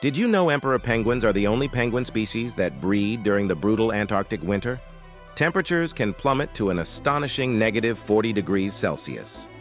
Did you know emperor penguins are the only penguin species that breed during the brutal Antarctic winter? Temperatures can plummet to an astonishing -40 degrees Celsius.